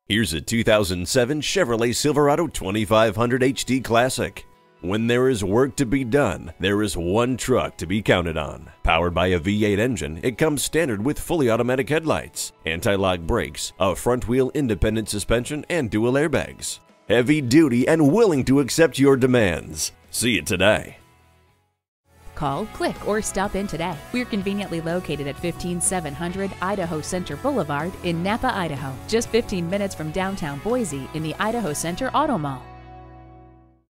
Here's a 2007 Chevrolet Silverado 2500HD Classic. When there is work to be done, there is one truck to be counted on. Powered by a V8 engine, it comes standard with fully automatic headlights, anti-lock brakes, a front-wheel independent suspension, and dual airbags. Heavy duty and willing to accept your demands. See it today. Call, click, or stop in today. We're conveniently located at 15700 Idaho Center Boulevard in Nampa, Idaho, just 15 minutes from downtown Boise in the Idaho Center Auto Mall.